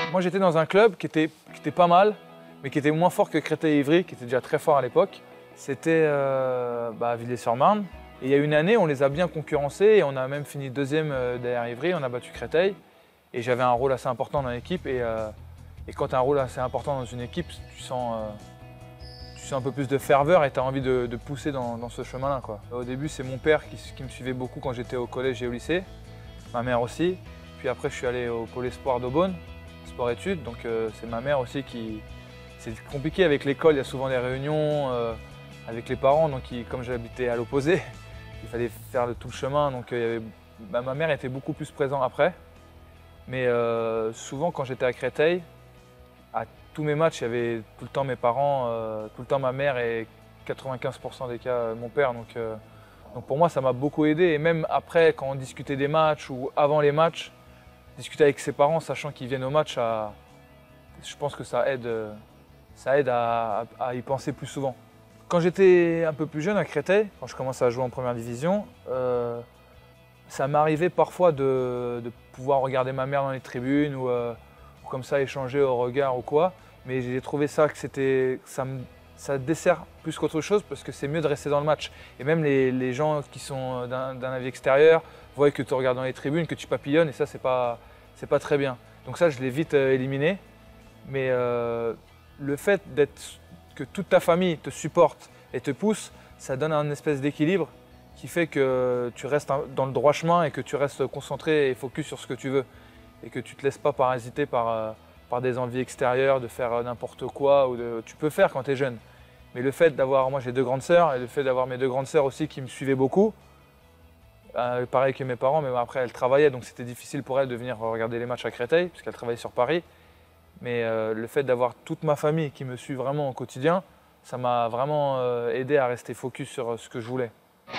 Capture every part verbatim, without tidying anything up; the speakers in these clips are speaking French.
Moi j'étais dans un club qui était, qui était pas mal, mais qui était moins fort que Créteil-Ivry, qui était déjà très fort à l'époque. C'était euh, bah, à Villers-sur-Marne. Et il y a une année, on les a bien concurrencés et on a même fini deuxième euh, derrière Ivry, on a battu Créteil. Et j'avais un rôle assez important dans l'équipe. Et, euh, et quand tu as un rôle assez important dans une équipe, tu sens, euh, tu sens un peu plus de ferveur et tu as envie de, de pousser dans, dans ce chemin-là, quoi. Au début, c'est mon père qui, qui me suivait beaucoup quand j'étais au collège et au lycée, ma mère aussi. Puis après, je suis allé au pôle espoir d'Aubonne, sport-études. Donc euh, c'est ma mère aussi qui... C'est compliqué avec l'école, il y a souvent des réunions euh, avec les parents. Donc il, comme j'habitais à l'opposé, il fallait faire le, tout le chemin. Donc euh, il y avait, bah, ma mère était beaucoup plus présente après. Mais euh, souvent, quand j'étais à Créteil, à tous mes matchs, il y avait tout le temps mes parents, euh, tout le temps ma mère et quatre-vingt-quinze pour cent des cas euh, mon père. Donc, euh, donc pour moi, ça m'a beaucoup aidé. Et même après, quand on discutait des matchs ou avant les matchs, discuter avec ses parents, sachant qu'ils viennent au match, à, je pense que ça aide, ça aide à, à, à y penser plus souvent. Quand j'étais un peu plus jeune à Créteil, quand je commençais à jouer en première division, euh, ça m'arrivait parfois de, de pouvoir regarder ma mère dans les tribunes ou, euh, ou comme ça échanger au regard ou quoi. Mais j'ai trouvé ça que c'était, ça, me, ça dessert plus qu'autre chose parce que c'est mieux de rester dans le match. Et même les, les gens qui sont d'un avis extérieur voient que tu regardes dans les tribunes, que tu papillonnes et ça c'est pas, c'est pas très bien. Donc ça je l'ai vite euh, éliminé. Mais euh, le fait d'être, que toute ta famille te supporte et te pousse, ça donne un espèce d'équilibre qui fait que tu restes dans le droit chemin et que tu restes concentré et focus sur ce que tu veux. Et que tu ne te laisses pas parasiter par, par des envies extérieures, de faire n'importe quoi. Ou de, tu peux faire quand tu es jeune. Mais le fait d'avoir, moi j'ai deux grandes sœurs, et le fait d'avoir mes deux grandes sœurs aussi qui me suivaient beaucoup, euh, pareil que mes parents, mais après elles travaillaient, donc c'était difficile pour elles de venir regarder les matchs à Créteil, puisqu'elles travaillaient sur Paris. Mais euh, le fait d'avoir toute ma famille qui me suit vraiment au quotidien, ça m'a vraiment euh, aidé à rester focus sur ce que je voulais.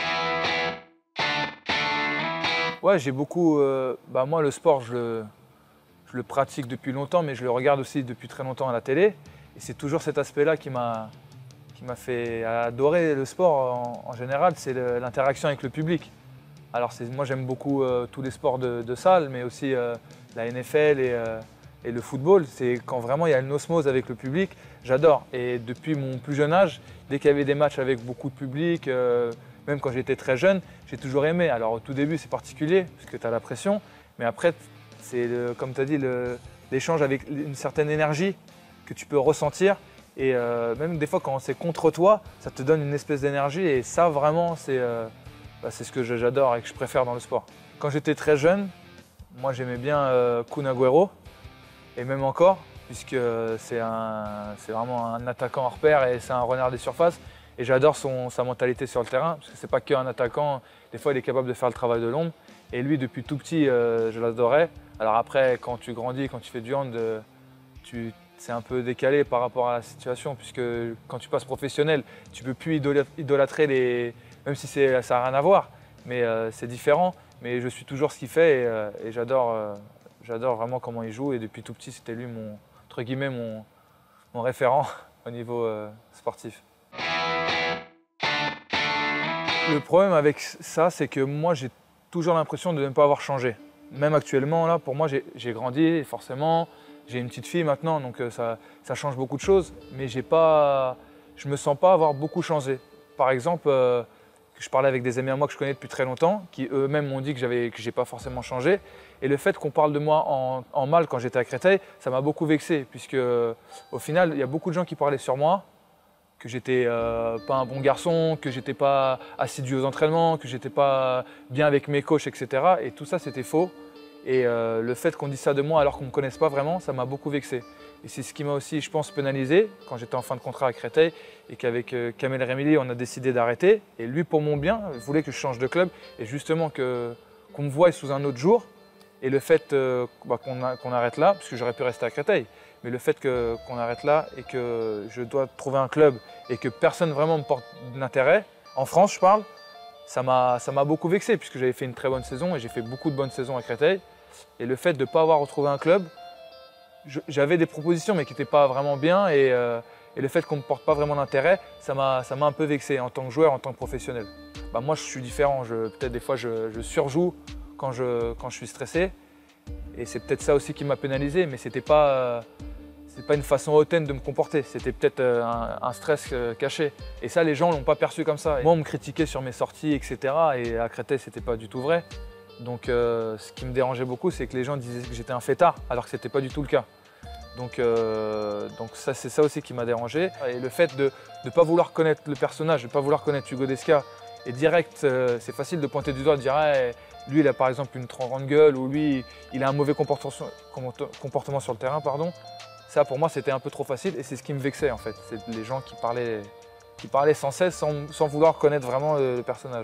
Ouais, j'ai beaucoup. Euh, bah moi, le sport, je le, je le pratique depuis longtemps, mais je le regarde aussi depuis très longtemps à la télé. Et c'est toujours cet aspect-là qui m'a qui m'a fait adorer le sport en, en général, c'est l'interaction avec le public. Alors moi, j'aime beaucoup euh, tous les sports de, de salle, mais aussi euh, la N F L et, euh, et le football. C'est quand vraiment il y a une osmose avec le public, j'adore. Et depuis mon plus jeune âge, dès qu'il y avait des matchs avec beaucoup de public, euh, même quand j'étais très jeune, j'ai toujours aimé. Alors au tout début, c'est particulier, parce que tu as la pression, mais après, c'est comme tu as dit, l'échange avec une certaine énergie que tu peux ressentir. Et euh, même des fois, quand c'est contre toi, ça te donne une espèce d'énergie. Et ça, vraiment, c'est euh, bah, c'est ce que j'adore et que je préfère dans le sport. Quand j'étais très jeune, moi, j'aimais bien euh, Kun Agüero, et même encore, puisque c'est vraiment un attaquant hors pair et c'est un renard des surfaces. Et j'adore sa mentalité sur le terrain, parce que c'est pas qu'un attaquant, des fois il est capable de faire le travail de l'ombre. Et lui, depuis tout petit, euh, je l'adorais. Alors après, quand tu grandis, quand tu fais du hand, euh, c'est un peu décalé par rapport à la situation, puisque quand tu passes professionnel, tu peux plus idolâtrer les... Même si ça n'a rien à voir, mais euh, c'est différent. Mais je suis toujours ce qu'il fait et, euh, et j'adore euh, j'adore vraiment comment il joue. Et depuis tout petit, c'était lui, mon, entre guillemets, mon, mon référent au niveau euh, sportif. Le problème avec ça, c'est que moi, j'ai toujours l'impression de ne pas avoir changé. Même actuellement, là, pour moi, j'ai grandi, forcément. J'ai une petite fille maintenant, donc ça, ça change beaucoup de choses. Mais j'ai pas, je ne me sens pas avoir beaucoup changé. Par exemple, euh, je parlais avec des amis à moi que je connais depuis très longtemps, qui eux-mêmes m'ont dit que je n'ai pas forcément changé. Et le fait qu'on parle de moi en, en mal quand j'étais à Créteil, ça m'a beaucoup vexé, puisque au final, il y a beaucoup de gens qui parlaient sur moi, que j'étais euh, pas un bon garçon, que j'étais pas assidu aux entraînements, que j'étais pas bien avec mes coachs, et cetera. Et tout ça, c'était faux. Et euh, le fait qu'on dise ça de moi alors qu'on ne me connaisse pas vraiment, ça m'a beaucoup vexé. Et c'est ce qui m'a aussi, je pense, pénalisé quand j'étais en fin de contrat à Créteil et qu'avec euh, Kamel Remili, on a décidé d'arrêter. Et lui, pour mon bien, il voulait que je change de club et justement qu'on qu me voie sous un autre jour. Et le fait euh, bah, qu'on qu'on arrête là, parce que j'aurais pu rester à Créteil, mais le fait qu'on qu'on arrête là et que je dois trouver un club et que personne vraiment me porte d'intérêt, en France je parle, ça m'a beaucoup vexé puisque j'avais fait une très bonne saison et j'ai fait beaucoup de bonnes saisons à Créteil. Et le fait de ne pas avoir retrouvé un club, j'avais des propositions mais qui n'étaient pas vraiment bien et, euh, et le fait qu'on ne me porte pas vraiment d'intérêt, ça m'a un peu vexé en tant que joueur, en tant que professionnel. Bah, moi je suis différent, peut-être des fois je, je surjoue quand je, quand je suis stressé. Et c'est peut-être ça aussi qui m'a pénalisé, mais c'était pas, euh, c'est pas une façon hautaine de me comporter. C'était peut-être euh, un, un stress euh, caché. Et ça, les gens l'ont pas perçu comme ça. Et moi, on me critiquait sur mes sorties, et cetera. Et à Créteil, c'était pas du tout vrai. Donc, euh, ce qui me dérangeait beaucoup, c'est que les gens disaient que j'étais un fêtard, alors que c'était pas du tout le cas. Donc, euh, donc ça, c'est ça aussi qui m'a dérangé. Et le fait de ne pas vouloir connaître le personnage, de ne pas vouloir connaître Hugo Descas, et direct, euh, c'est facile de pointer du doigt, de dire hey, lui, il a par exemple une trop grande gueule, ou lui, il a un mauvais comportement, comportement sur le terrain, pardon. Ça, pour moi, c'était un peu trop facile, et c'est ce qui me vexait en fait. C'est les gens qui parlaient, qui parlaient sans cesse, sans, sans vouloir connaître vraiment le, le personnage.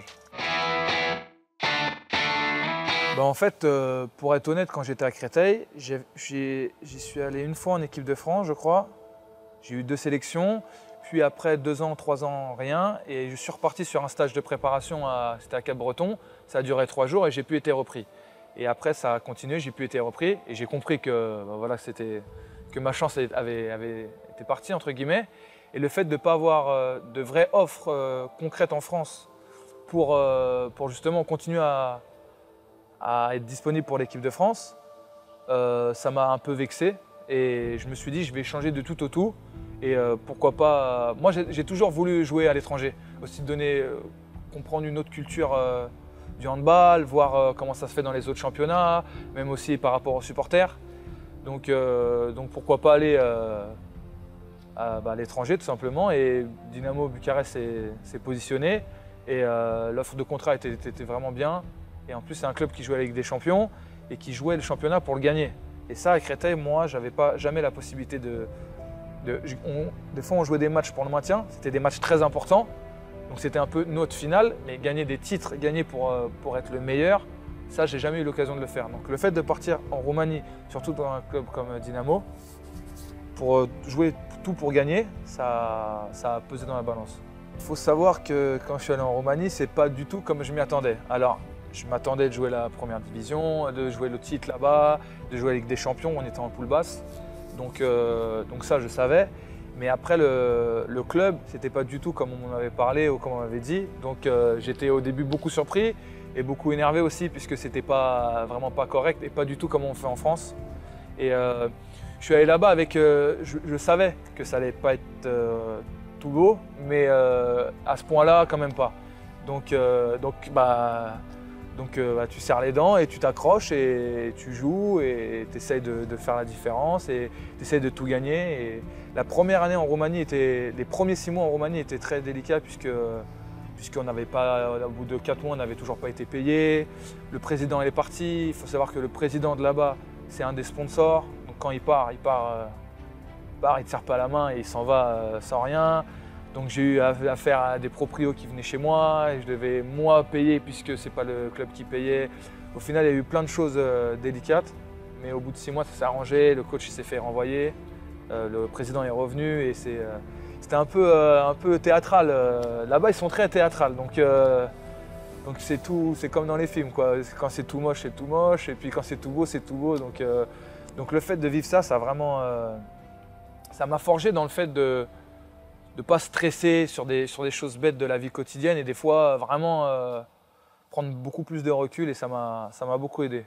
Ben en fait, euh, pour être honnête, quand j'étais à Créteil, j'y suis allé une fois en équipe de France, je crois. J'ai eu deux sélections, puis après deux ans, trois ans, rien. Et je suis reparti sur un stage de préparation, c'était à Cap-Breton. Ça a duré trois jours et j'ai pu être repris. Et après, ça a continué, j'ai pu être repris. Et j'ai compris que, ben voilà, que ma chance avait, avait été partie, entre guillemets. Et le fait de ne pas avoir euh, de vraies offres euh, concrètes en France pour, euh, pour justement continuer à à être disponible pour l'équipe de France, euh, ça m'a un peu vexé et je me suis dit je vais changer de tout au tout et euh, pourquoi pas… Moi j'ai toujours voulu jouer à l'étranger, aussi donner, euh, comprendre une autre culture euh, du handball, voir euh, comment ça se fait dans les autres championnats, même aussi par rapport aux supporters. Donc, euh, donc pourquoi pas aller euh, à, bah, à l'étranger tout simplement, et Dynamo Bucarest s'est positionné et euh, l'offre de contrat était, était vraiment bien. Et en plus, c'est un club qui jouait avec des champions et qui jouait le championnat pour le gagner. Et ça, à Créteil, moi, je n'avais pas jamais la possibilité de… de on, des fois, on jouait des matchs pour le maintien. C'était des matchs très importants. Donc, c'était un peu notre finale. Mais gagner des titres, gagner pour, pour être le meilleur, ça, j'ai jamais eu l'occasion de le faire. Donc, le fait de partir en Roumanie, surtout dans un club comme Dynamo, pour jouer tout pour gagner, ça, ça a pesé dans la balance. Il faut savoir que quand je suis allé en Roumanie, ce n'est pas du tout comme je m'y attendais. Alors, je m'attendais de jouer la première division, de jouer le titre là-bas, de jouer avec des champions, on était en poule basse. Donc, euh, donc ça, je savais. Mais après, le, le club, c'était pas du tout comme on m'en avait parlé ou comme on m'avait dit. Donc euh, j'étais au début beaucoup surpris et beaucoup énervé aussi, puisque c'était pas, vraiment pas correct et pas du tout comme on fait en France. Et euh, je suis allé là-bas avec… Euh, je, je savais que ça allait pas être euh, tout beau, mais euh, à ce point-là, quand même pas. Donc, euh, donc bah… Donc euh, bah, tu serres les dents et tu t'accroches et tu joues et tu essayes de, de faire la différence et tu essayes de tout gagner. Et la première année en Roumanie, était, les premiers six mois en Roumanie étaient très délicats puisque puisqu'on n'avait pas, au bout de quatre mois, on n'avait toujours pas été payé. Le président il est parti. Il faut savoir que le président de là-bas, c'est un des sponsors. Donc quand il part, il part, euh, il part, il te serre pas la main et il s'en va euh, sans rien. Donc j'ai eu affaire à des proprios qui venaient chez moi et je devais moi payer puisque c'est pas le club qui payait. Au final, il y a eu plein de choses euh, délicates, mais au bout de six mois, ça s'est arrangé. Le coach s'est fait renvoyer, euh, le président est revenu et c'était euh, un, peu, euh, un peu théâtral. Euh, Là-bas, ils sont très théâtrales, donc euh, donc c'est tout, c'est comme dans les films, quoi. Quand c'est tout moche, c'est tout moche, et puis quand c'est tout beau, c'est tout beau. Donc, euh, donc le fait de vivre ça, ça vraiment, euh, ça m'a forgé dans le fait de de ne pas stresser sur des, sur des choses bêtes de la vie quotidienne et des fois vraiment euh, prendre beaucoup plus de recul, et ça m'a beaucoup aidé.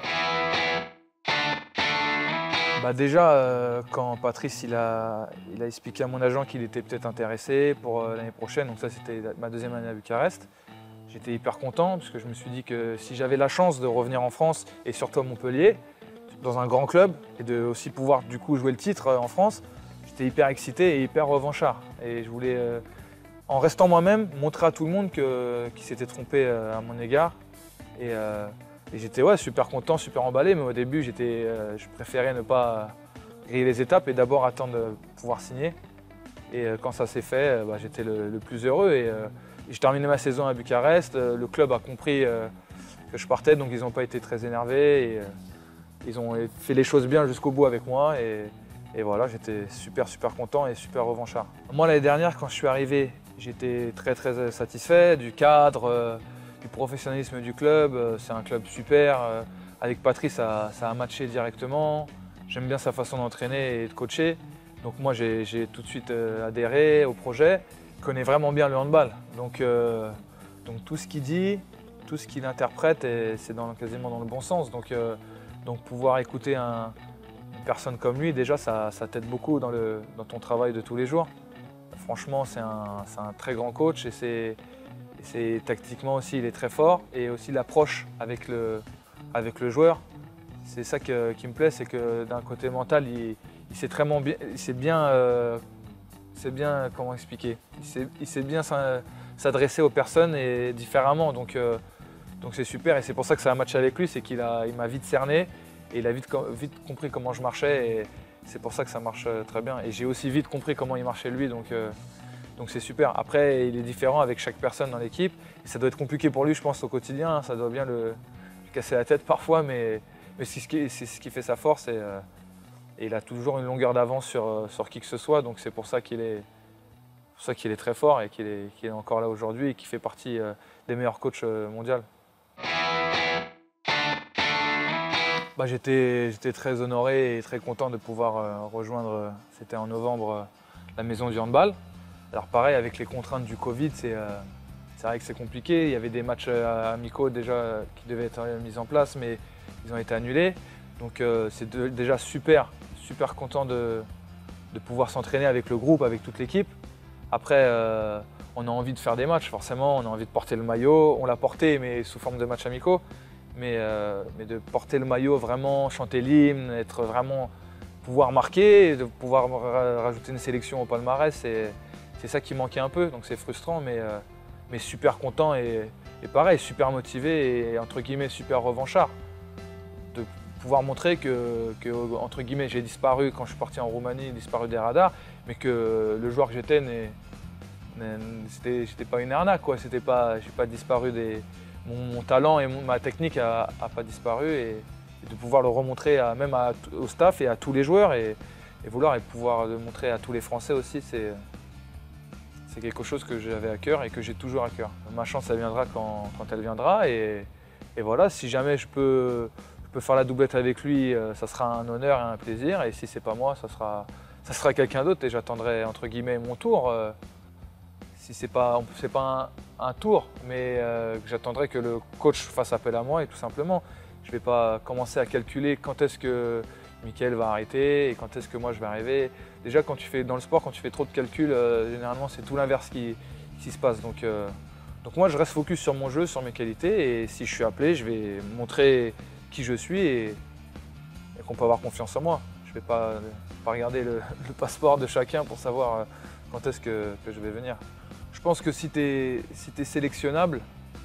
Bah déjà, euh, quand Patrice il a, il a expliqué à mon agent qu'il était peut-être intéressé pour euh, l'année prochaine, donc ça c'était ma deuxième année à Bucarest, j'étais hyper content parce que je me suis dit que si j'avais la chance de revenir en France et surtout à Montpellier, dans un grand club, et de aussi pouvoir du coup jouer le titre euh, en France, j'étais hyper excité et hyper revanchard. Et je voulais, euh, en restant moi-même, montrer à tout le monde qu'il qui s'était trompé euh, à mon égard. Et, euh, et j'étais ouais, super content, super emballé, mais au début, euh, je préférais ne pas griller les étapes et d'abord attendre de pouvoir signer. Et euh, quand ça s'est fait, euh, bah, j'étais le, le plus heureux. Et, euh, et j'ai terminé ma saison à Bucarest. Euh, le club a compris euh, que je partais, donc ils n'ont pas été très énervés. Et, euh, ils ont fait les choses bien jusqu'au bout avec moi. Et, Et voilà, j'étais super super content et super revanchard. Moi l'année dernière, quand je suis arrivé, j'étais très très satisfait du cadre, euh, du professionnalisme du club. C'est un club super. Euh, avec Patrice, ça, ça a matché directement. J'aime bien sa façon d'entraîner et de coacher. Donc moi j'ai tout de suite euh, adhéré au projet. Il connaît vraiment bien le handball. Donc, euh, donc tout ce qu'il dit, tout ce qu'il interprète, c'est quasiment dans le bon sens. Donc, euh, Donc pouvoir écouter un, une personne comme lui, déjà ça, ça t'aide beaucoup dans, le, dans ton travail de tous les jours. Franchement, c'est un, c'est un très grand coach et c'est, et c'est tactiquement aussi, il est très fort. Et aussi l'approche avec le, avec le joueur. C'est ça que, qui me plaît, c'est que d'un côté mental, il, il sait très bien, il sait bien, euh, il sait bien comment expliquer. Il sait, il sait bien s'adresser aux personnes et différemment. Donc, euh, donc c'est super et c'est pour ça que ça a matché avec lui, c'est qu'il a, il m'a vite cerné et il a vite, vite compris comment je marchais et c'est pour ça que ça marche très bien. Et j'ai aussi vite compris comment il marchait lui, donc euh, donc c'est super. Après, il est différent avec chaque personne dans l'équipe et ça doit être compliqué pour lui, je pense, au quotidien. Hein. Ça doit bien le, le casser la tête parfois, mais, mais c'est, ce qui, c'est ce qui fait sa force et, euh, et il a toujours une longueur d'avance sur, sur qui que ce soit, donc c'est pour ça qu'il est, pour ça qu'il est très fort et qu'il est, qu'il est encore là aujourd'hui et qu'il fait partie euh, des meilleurs coachs euh, mondiaux. Bah, j'étais, j'étais très honoré et très content de pouvoir euh, rejoindre, euh, c'était en novembre, euh, la maison du handball. Alors pareil, avec les contraintes du Covid, c'est, euh, c'est vrai que c'est compliqué. Il y avait des matchs euh, amicaux déjà euh, qui devaient être mis en place, mais ils ont été annulés. Donc euh, c'est de, déjà super, super content de, de pouvoir s'entraîner avec le groupe, avec toute l'équipe. Après, euh, on a envie de faire des matchs, forcément, on a envie de porter le maillot. On l'a porté, mais sous forme de matchs amicaux. Mais, euh, mais de porter le maillot, vraiment chanter l'hymne, être vraiment, pouvoir marquer, de pouvoir rajouter une sélection au palmarès, c'est, c'est ça qui manquait un peu. Donc c'est frustrant, mais, euh, mais super content et, et pareil, super motivé et entre guillemets super revanchard. De pouvoir montrer que, que entre guillemets, j'ai disparu quand je suis parti en Roumanie, disparu des radars, mais que le joueur que j'étais, n'est, n'est, c'était, j'étais pas une arnaque, quoi. C'était pas, j'ai pas disparu des. Mon, mon talent et mon, ma technique n'a pas disparu et, et de pouvoir le remontrer à, même à, au staff et à tous les joueurs et, et vouloir et pouvoir le montrer à tous les Français aussi, c'est, c'est quelque chose que j'avais à cœur et que j'ai toujours à cœur. Ma chance, elle viendra quand, quand elle viendra et, et voilà, si jamais je peux, je peux faire la doublette avec lui, ça sera un honneur et un plaisir et si c'est pas moi, ça sera, ça sera quelqu'un d'autre et j'attendrai entre guillemets mon tour. Si c'est pas, c'est pas un, un tour, mais euh, j'attendrai que le coach fasse appel à moi et tout simplement. Je ne vais pas commencer à calculer quand est-ce que Mickaël va arrêter et quand est-ce que moi je vais arriver. Déjà, quand tu fais dans le sport, quand tu fais trop de calculs, euh, généralement c'est tout l'inverse qui, qui se passe. Donc, euh, donc moi, je reste focus sur mon jeu, sur mes qualités et si je suis appelé, je vais montrer qui je suis et, et qu'on peut avoir confiance en moi. Je ne vais pas, pas regarder le, le passeport de chacun pour savoir quand est-ce que, que je vais venir. Je pense que si tu es si t'es sélectionnable,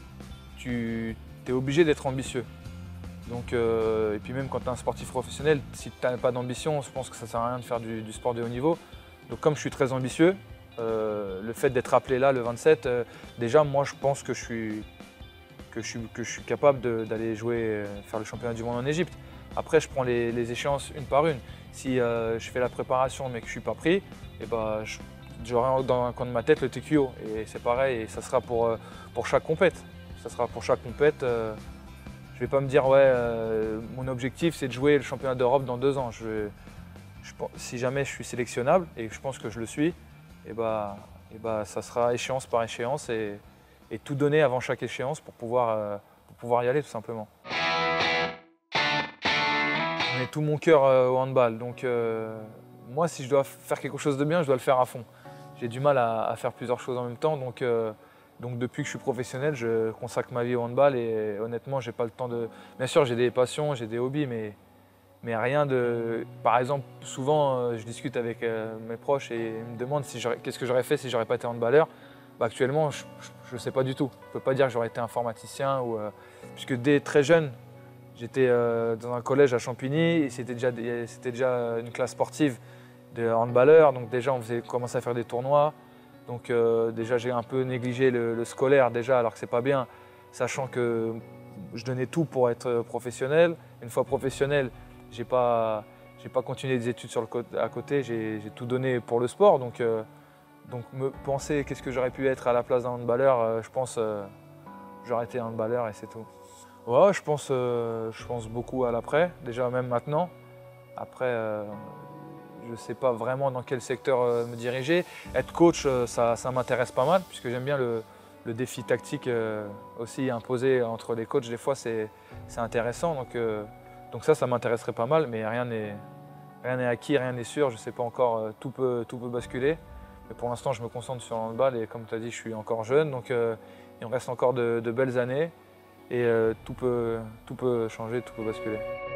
tu es obligé d'être ambitieux. Donc, euh, et puis même quand tu es un sportif professionnel, si tu n'as pas d'ambition, je pense que ça ne sert à rien de faire du, du sport de haut niveau. Donc comme je suis très ambitieux, euh, le fait d'être appelé là le vingt-sept, euh, déjà moi je pense que je suis, que je suis, que je suis capable d'aller jouer, euh, faire le championnat du monde en Égypte. Après je prends les, les échéances une par une. Si euh, je fais la préparation mais que je ne suis pas pris, et ben, je, j'aurai dans un coin de ma tête le T Q O et c'est pareil et ça sera pour, pour chaque compète. Ça sera pour chaque compète. Euh, je ne vais pas me dire ouais euh, mon objectif c'est de jouer le championnat d'Europe dans deux ans. Je, je, si jamais je suis sélectionnable et je pense que je le suis, et bah, et bah, ça sera échéance par échéance et, et tout donner avant chaque échéance pour pouvoir, euh, pour pouvoir y aller tout simplement. Je mets tout mon cœur euh, au handball donc euh, moi si je dois faire quelque chose de bien je dois le faire à fond. J'ai du mal à, à faire plusieurs choses en même temps, donc, euh, donc depuis que je suis professionnel, je consacre ma vie au handball et honnêtement, j'ai pas le temps de… Bien sûr, j'ai des passions, j'ai des hobbies, mais, mais rien de… Par exemple, souvent, euh, je discute avec euh, mes proches et ils me demandent si qu'est-ce que j'aurais fait si j'aurais pas été handballeur. Bah, actuellement, je ne sais pas du tout. Je ne peux pas dire que j'aurais été informaticien, ou, euh, puisque dès très jeune, j'étais euh, dans un collège à Champigny et c'était déjà, c'était déjà une classe sportive de handballeurs, donc déjà on faisait commencer à faire des tournois, donc euh, déjà j'ai un peu négligé le, le scolaire déjà alors que c'est pas bien, sachant que je donnais tout pour être professionnel. Une fois professionnel, j'ai pas, j'ai pas continué des études sur le côté, à côté, j'ai tout donné pour le sport, donc, euh, donc me penser qu'est-ce que j'aurais pu être à la place d'un handballeur, euh, je pense euh, j'aurais été handballeur et c'est tout. Ouais, je pense, euh, je pense beaucoup à l'après, déjà même maintenant. Après, euh, je ne sais pas vraiment dans quel secteur euh, me diriger. Être coach, euh, ça, ça m'intéresse pas mal, puisque j'aime bien le, le défi tactique euh, aussi imposé entre les coachs. Des fois, c'est intéressant. Donc, euh, Donc ça, ça m'intéresserait pas mal, mais rien n'est rien n'est acquis, rien n'est sûr, je ne sais pas encore, euh, tout peut, tout peut basculer. Mais pour l'instant, je me concentre sur le handball et comme tu as dit, je suis encore jeune, donc euh, il me reste encore de, de belles années et euh, tout peut, tout peut changer, tout peut basculer.